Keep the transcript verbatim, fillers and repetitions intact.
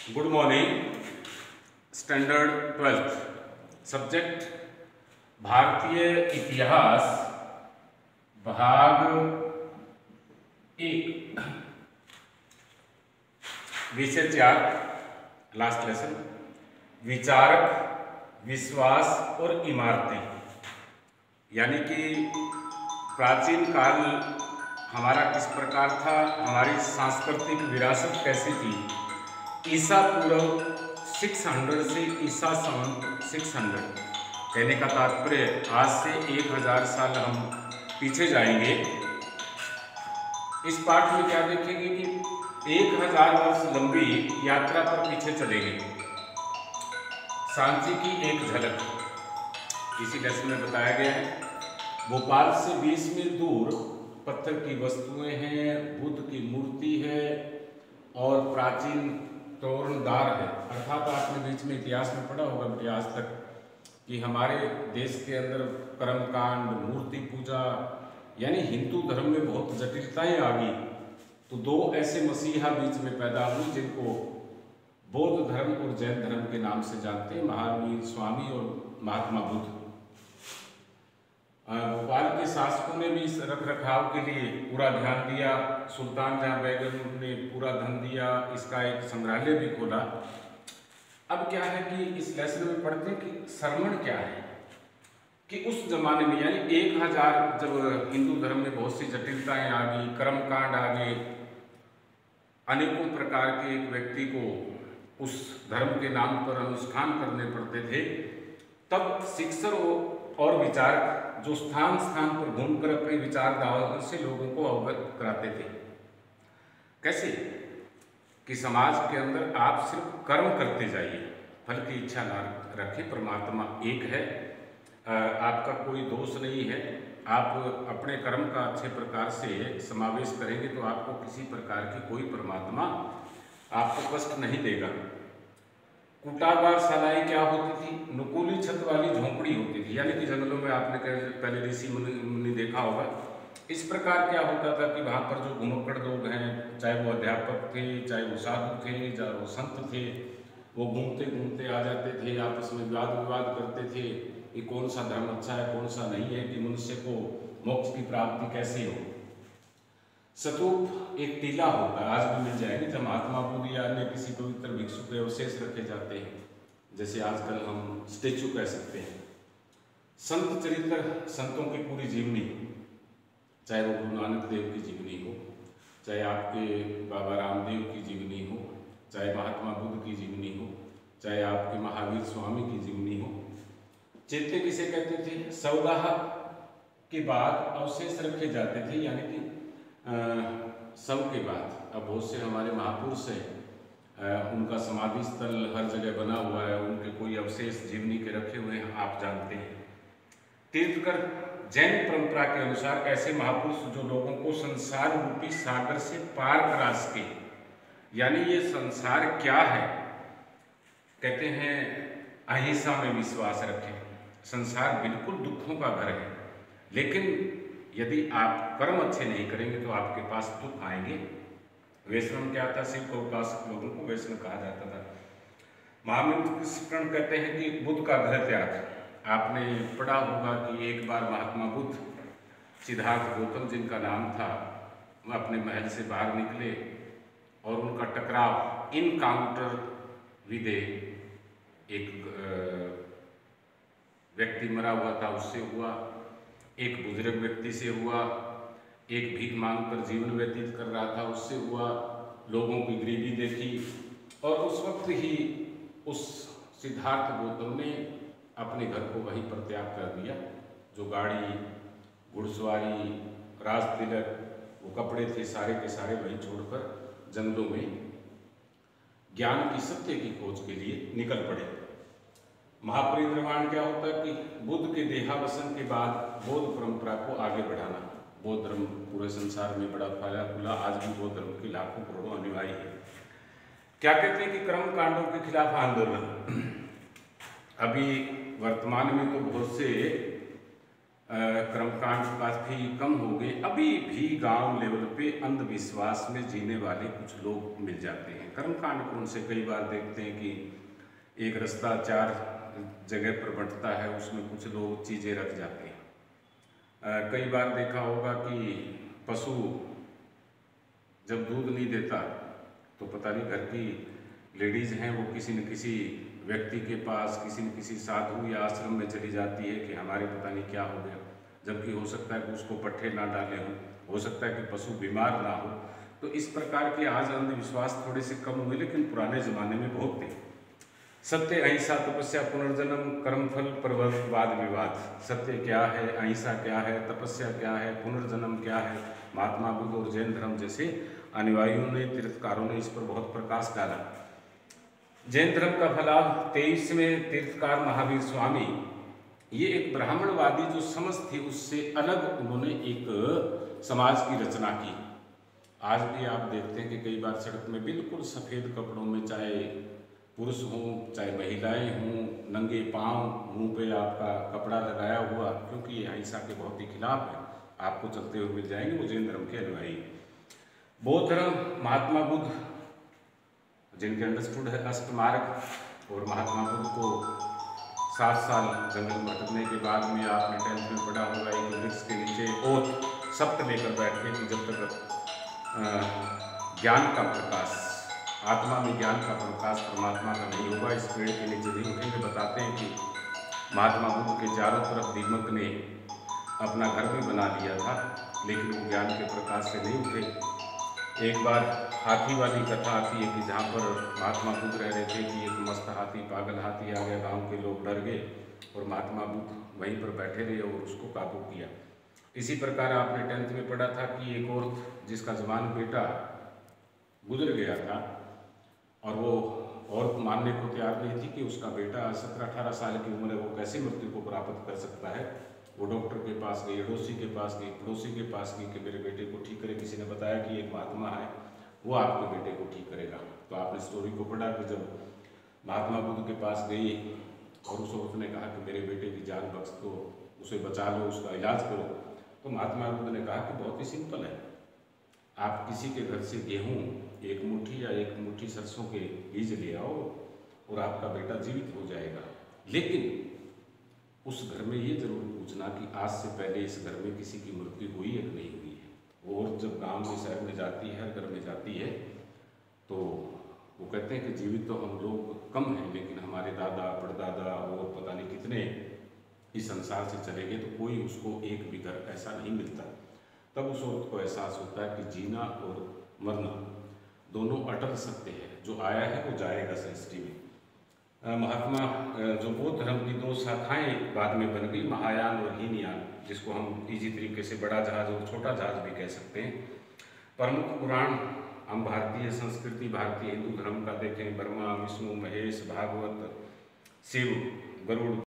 Good morning. Standard twelfth, subject भारतीय इतिहास, भाग एक, विषय चार, लास्ट लेसन, विचारक, विश्वास और इमारतें। यानी कि प्राचीन काल हमारा किस प्रकार था, हमारी सांस्कृतिक विरासत कैसी थी। ईसा पूर्व छह सौ से ईसा संवत छह सौ, कहने का तात्पर्य आज से एक हजार साल हम पीछे जाएंगे। इस पाठ में क्या देखेंगे कि एक हजार वर्ष लंबी यात्रा पर पीछे चलेंगे। सांची की एक झलक इसी लेसन में बताया गया है। भोपाल से बीस मील दूर पत्थर की वस्तुएं हैं, बुद्ध की मूर्ति है और प्राचीन तोरणदार है। अर्थात आपने बीच में इतिहास में पढ़ा होगा बेटे आज तक कि हमारे देश के अंदर कर्मकांड, मूर्ति पूजा, यानी हिंदू धर्म में बहुत जटिलताएं आ गई। तो दो ऐसे मसीहा बीच में पैदा हुए जिनको बौद्ध धर्म और जैन धर्म के नाम से जानते हैं, महावीर स्वामी और महात्मा बुद्ध। भोपाल के शासकों ने भी इस रख रखाव के लिए पूरा ध्यान दिया। सुल्तान जहां बेगम ने पूरा धन दिया, इसका एक संग्रहालय भी खोला। अब क्या है कि इस लेसन में पढ़ते हैं कि श्रमण क्या है, कि उस जमाने में यानी एक हजार जब हिंदू धर्म में बहुत सी जटिलताएं आ गई, कर्मकांड आ गए, अनेकों प्रकार के एक व्यक्ति को उस धर्म के नाम पर अनुष्ठान करने पड़ते थे, तब शिक्षक और विचारक जो स्थान स्थान पर घूमकर अपने विचारधारा से लोगों को अवगत कराते थे। कैसे कि समाज के अंदर आप सिर्फ कर्म करते जाइए, फल की इच्छा ना रखें, परमात्मा एक है, आपका कोई दोष नहीं है। आप अपने कर्म का अच्छे प्रकार से समावेश करेंगे तो आपको किसी प्रकार की कोई परमात्मा आपको कष्ट नहीं देगा। कुटागार शालाएं क्या होती थी? नुकीली छत वाली झोंपड़ी होती थी, यानी कि जंगलों में आपने पहले ऋषि मुनि देखा होगा। इस प्रकार क्या होता था कि वहाँ पर जो घुमक्कड़ लोग हैं, चाहे वो अध्यापक थे, चाहे वो साधु थे, चाहे वो संत थे, वो घूमते घूमते आ जाते थे, आपस में वाद विवाद करते थे कि कौन सा धर्म अच्छा है, कौन सा नहीं है, कि मनुष्य को मोक्ष की प्राप्ति कैसे हो। स्तूप एक टीला होता है, आज भी मिल जाएगी, जब महात्मा बुद्ध या अन्य किसी पवित्र भिक्षु के अवशेष रखे जाते हैं, जैसे आजकल हम स्टेचू कह सकते हैं। संत चरित्र, संतों की पूरी जीवनी, चाहे वो गुरु नानक देव की जीवनी हो, चाहे आपके बाबा रामदेव की जीवनी हो, चाहे महात्मा बुद्ध की जीवनी हो, चाहे आपके महावीर स्वामी की जीवनी हो। चेते किसे कहते थे? सौदाह के बाद अवशेष रखे जाते थे, यानी कि सब के बाद। अब बहुत से हमारे महापुरुष हैं, उनका समाधि स्थल हर जगह बना हुआ है, उनके कोई अवशेष जीवनी के रखे हुए हैं, आप जानते हैं। तीर्थकर जैन परंपरा के अनुसार ऐसे महापुरुष जो लोगों को संसार रूपी सागर से पार करा सके, यानी ये संसार क्या है, कहते हैं अहिंसा में विश्वास रखें। संसार बिल्कुल दुखों का घर है, लेकिन यदि आप कर्म अच्छे नहीं करेंगे तो आपके पास दुख आएंगे। वैष्णव क्या था? शिव को उपासक लोगों को वैष्णव कहा जाता था। महावीर कृष्ण कहते हैं कि बुद्ध का गृह त्याग। आपने पढ़ा होगा कि एक बार महात्मा बुद्ध, सिद्धार्थ गौतम जिनका नाम था, वह अपने महल से बाहर निकले और उनका टकराव इनकाउंटर विद एक व्यक्ति मरा हुआ था उससे हुआ, एक बुजुर्ग व्यक्ति से हुआ, एक भीख मांगकर जीवन व्यतीत कर रहा था उससे हुआ, लोगों की गरीबी देखी, और उस वक्त ही उस सिद्धार्थ गौतम ने अपने घर को वहीं पर त्याग कर दिया। जो गाड़ी, घुड़सवारी, राज तिलक, वो कपड़े थे, सारे के सारे वहीं छोड़कर जंगलों में ज्ञान की, सत्य की खोज के लिए निकल पड़े। महापरिनिर्वाण क्या होता है कि बुद्ध के देहावसान के बाद बौद्ध परंपरा को आगे बढ़ाना। बौद्ध धर्म पूरे संसार में बड़ा फैला फूला, आज भी बौद्ध धर्म के लाखों करोड़ों अनुयायी है। क्या कहते हैं कि कर्म कांडों के खिलाफ आंदोलन। अभी वर्तमान में तो बहुत से कर्मकांड काफ़ी कम हो गए। अभी भी गांव लेवल पे अंधविश्वास में जीने वाले कुछ लोग मिल जाते हैं। कर्मकांड कौन से, कई बार देखते हैं कि एक रास्ता चार जगह पर बंटता है, उसमें कुछ लोग चीज़ें रख जाते हैं। कई बार देखा होगा कि पशु जब दूध नहीं देता तो पता नहीं घर की लेडीज़ हैं वो किसी न किसी व्यक्ति के पास, किसी न किसी साधु या आश्रम में चली जाती है कि हमारे पता नहीं क्या हो गया, जबकि हो सकता है कि उसको पट्ठे ना डाले हों, हो सकता है कि पशु बीमार ना हो। तो इस प्रकार के आज अंधविश्वास थोड़े से कम हुए, लेकिन पुराने ज़माने में बहुत थे। सत्य, अहिंसा, तपस्या, पुनर्जन्म, कर्मफल, प्रवर्त, वाद विवाद। सत्य क्या है, अहिंसा क्या है, तपस्या क्या है, पुनर्जन्म क्या है। महात्मा बुद्ध और जैन धर्म जैसे अनुयायियों ने, तीर्थकारों ने इस पर बहुत प्रकाश डाला। जैन धर्म का फलाव तेईसवें तीर्थकार महावीर स्वामी, ये एक ब्राह्मणवादी जो समझ थी उससे अलग उन्होंने एक समाज की रचना की। आज भी आप देखते हैं कि कई बार सड़क में बिल्कुल सफ़ेद कपड़ों में, चाहे पुरुष हों चाहे महिलाएं हों, नंगे पांव, मुंह पे आपका कपड़ा लगाया हुआ, क्योंकि ये अहिंसा के बहुत ही खिलाफ है। आपको चलते हुए मिल जाएंगे वो जैन धर्म के अनुयायी। बौद्ध धर्म, महात्मा बुद्ध जिनके अंडरस्टूड है अष्टमार्ग, और महात्मा बुद्ध को सात साल जंगल में भटकने के बाद में आपने टेंथ में पढ़ा होगा, एक वृक्ष के नीचे ओथ सप्त लेकर बैठे कि जब तक ज्ञान का प्रकाश, आत्मा में ज्ञान का प्रकाश परमात्मा का नहीं होगा, इस पेड़ के नीचे नहीं उठेंगे। बताते हैं कि महात्मा बुद्ध के चारों तरफ दीमक ने अपना घर भी बना लिया था, लेकिन वो ज्ञान के प्रकाश से नहीं उठे। एक बार हाथी वाली कथा आती है कि जहाँ पर महात्मा बुद्ध रह रहे थे कि एक मस्त हाथी, पागल हाथी आ गया, गांव के लोग डर गए और महात्मा बुद्ध वहीं पर बैठे रहे और उसको काबू किया। इसी प्रकार आपने टेंथ में पढ़ा था कि एक औरत जिसका जवान बेटा गुजर गया था और वो औरत मानने को तैयार नहीं थी कि उसका बेटा सत्रह अठारह साल की उम्र है, वो कैसे मृत्यु को प्राप्त कर सकता है। वो डॉक्टर के पास गई, अड़ोसी के पास गई, पड़ोसी के पास गई कि मेरे बेटे को ठीक करे। किसी ने बताया कि एक महात्मा है वो आपके बेटे को ठीक करेगा। तो आपने स्टोरी को पढ़ा कि जब महात्मा बुद्ध के पास गई और उस औरत ने कहा कि मेरे बेटे की जान बख्श दो, उसे बचा लो, उसका इलाज करो, तो महात्मा बुद्ध ने कहा कि बहुत ही सिंपल है, आप किसी के घर से गेहूँ एक मुट्ठी या एक मुट्ठी सरसों के बीज ले आओ और आपका बेटा जीवित हो जाएगा। लेकिन उस घर में ये जरूर पूछना कि आज से पहले इस घर में किसी की मृत्यु हुई है कि नहीं हुई है। और जब गांव में, शहर में जाती है, हर घर में जाती है, तो वो कहते हैं कि जीवित तो हम लोग कम हैं, लेकिन हमारे दादा परदादा और पता नहीं कितने इस संसार से चले गए, तो कोई उसको एक भी घर ऐसा नहीं मिलता। तब उस औरत को एहसास होता है कि जीना और मरना दोनों अटल सत्य है, जो आया है वो जाएगा सृष्टि में। महात्मा जो बौद्ध धर्म की दो शाखाएं बाद में बन गई, महायान और हीनयान, जिसको हम इजी तरीके से बड़ा जहाज और छोटा जहाज भी कह सकते हैं। प्रमुख पुराण हम भारतीय संस्कृति, भारतीय हिंदू धर्म का देखें, ब्रह्मा, विष्णु, महेश, भागवत, शिव, गरुड़,